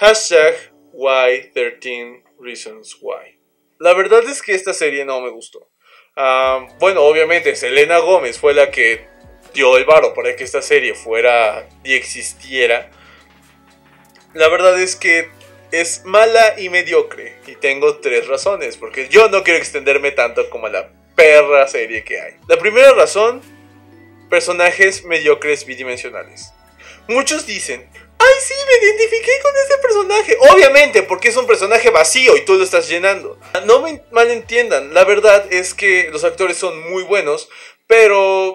Hashtag Why13 Reasons Why. La verdad es que esta serie no me gustó. Bueno, obviamente Selena Gómez fue la que dio el varo para que esta serie fuera y existiera. La verdad es que es mala y mediocre. Y tengo 3 razones, porque yo no quiero extenderme tanto como la perra serie que hay. La primera razón: personajes mediocres bidimensionales. Muchos dicen: ¡ay, sí, me identifiqué con ese personaje! Obviamente, porque es un personaje vacío y tú lo estás llenando. No me malentiendan, la verdad es que los actores son muy buenos, pero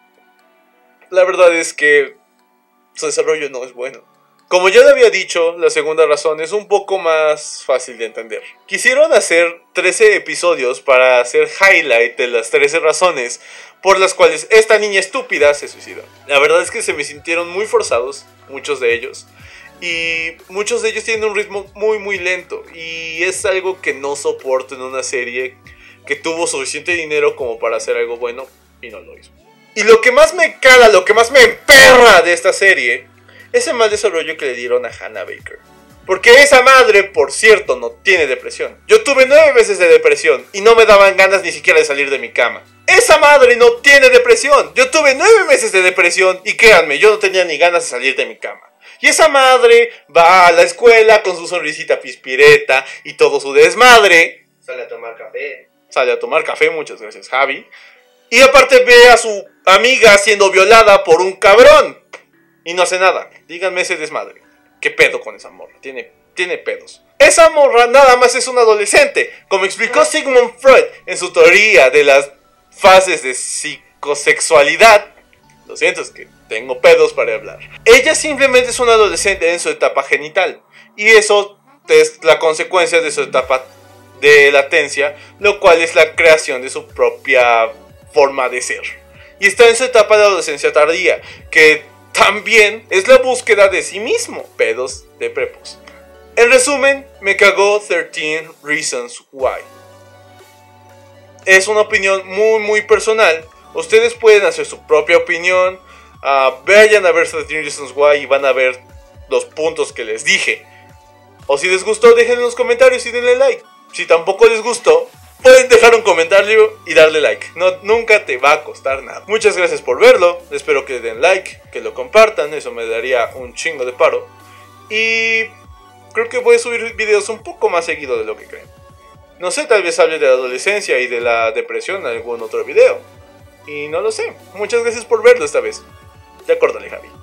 la verdad es que su desarrollo no es bueno. Como ya le había dicho, la segunda razón es un poco más fácil de entender. Quisieron hacer 13 episodios para hacer highlight de las 13 razones por las cuales esta niña estúpida se suicidó. La verdad es que se me sintieron muy forzados, muchos de ellos. Y muchos de ellos tienen un ritmo muy lento. Y es algo que no soporto en una serie que tuvo suficiente dinero como para hacer algo bueno y no lo hizo. Y lo que más me cala, lo que más me emperra de esta serie es el mal desarrollo que le dieron a Hannah Baker. Porque esa madre, por cierto, no tiene depresión. Yo tuve 9 meses de depresión y no me daban ganas ni siquiera de salir de mi cama. Esa madre no tiene depresión. Yo tuve 9 meses de depresión y créanme, yo no tenía ni ganas de salir de mi cama. Y esa madre va a la escuela con su sonrisita pispireta y todo su desmadre. Sale a tomar café. Sale a tomar café, muchas gracias, Javi. Y aparte ve a su amiga siendo violada por un cabrón. Y no hace nada. Díganme ese desmadre. ¿Qué pedo con esa morra? Tiene pedos. Esa morra nada más es una adolescente. Como explicó Sigmund Freud en su teoría de las fases de psicosexualidad. Lo siento, es que tengo pedos para hablar. Ella simplemente es una adolescente en su etapa genital. Y eso es la consecuencia de su etapa de latencia, lo cual es la creación de su propia forma de ser. Y está en su etapa de adolescencia tardía, que también es la búsqueda de sí mismo. Pedos de prepos. En resumen, me cagó 13 Reasons Why. Es una opinión muy personal. Ustedes pueden hacer su propia opinión. Vayan a ver 13 Reasons Why y van a ver los puntos que les dije. O si les gustó, dejen en los comentarios y denle like. Si tampoco les gustó, pueden dejar un comentario y darle like. Nunca te va a costar nada. Muchas gracias por verlo. Espero que den like, que lo compartan. Eso me daría un chingo de paro. Y creo que voy a subir videos un poco más seguido de lo que creen. No sé, tal vez hable de la adolescencia y de la depresión en algún otro video. Y no lo sé. Muchas gracias por verlo esta vez. Ya córtale, Javi.